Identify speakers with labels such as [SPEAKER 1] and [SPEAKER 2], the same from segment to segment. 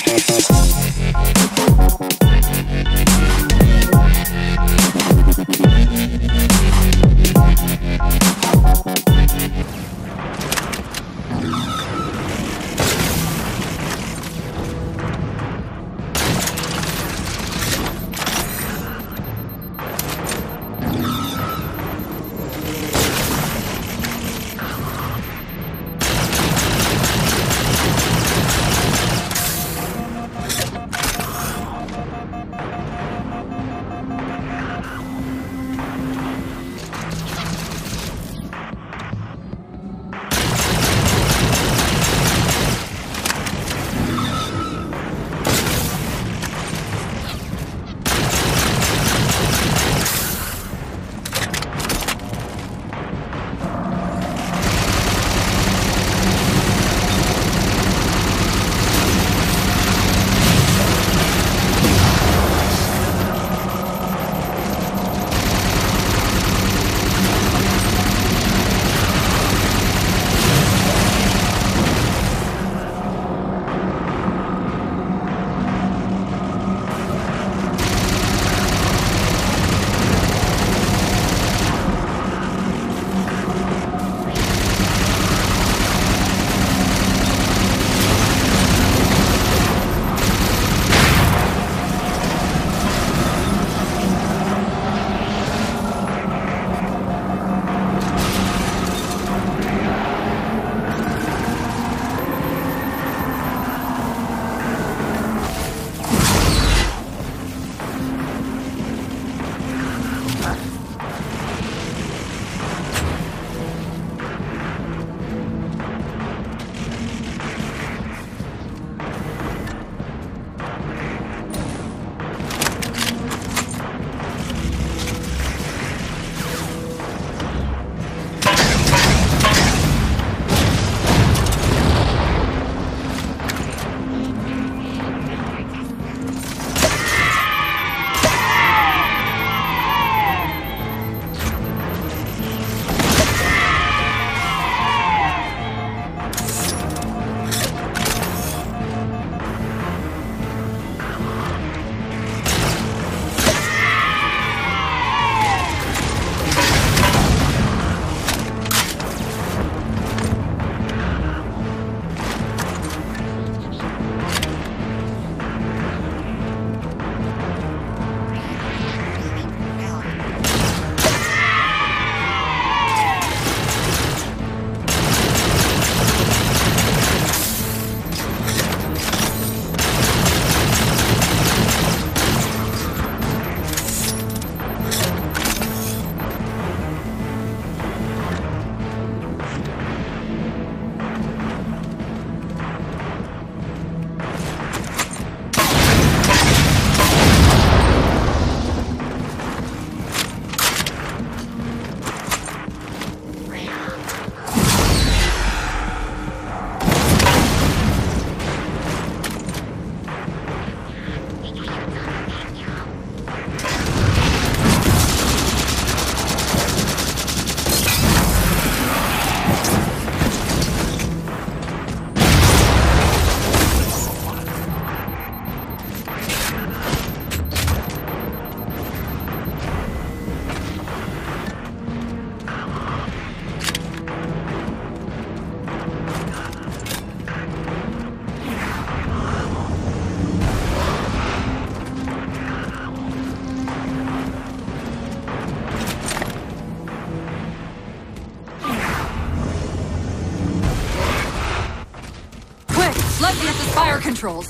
[SPEAKER 1] Let me at the fire controls.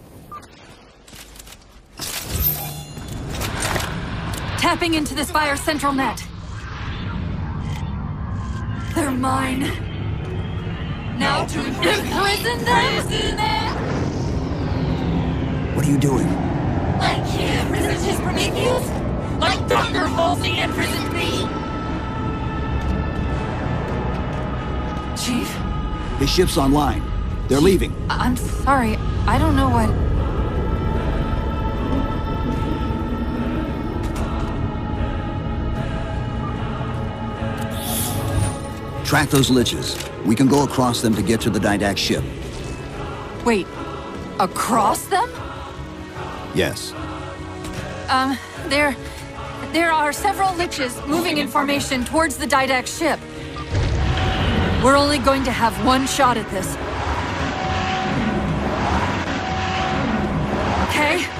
[SPEAKER 1] Tapping into this fire central net. They're mine. Now to imprison them?
[SPEAKER 2] What are you doing?
[SPEAKER 1] I can't resist his Prometheus! Like Thunder Falls, he imprisoned me! Chief?
[SPEAKER 2] The ship's online. They're leaving.
[SPEAKER 1] I'm sorry. I don't know what...
[SPEAKER 2] Track those liches. We can go across them to get to the Didact ship.
[SPEAKER 1] Wait.
[SPEAKER 3] Across them?
[SPEAKER 2] Yes.
[SPEAKER 3] There are several liches moving in formation towards the Didact ship. We're only going to have one shot at this. Okay?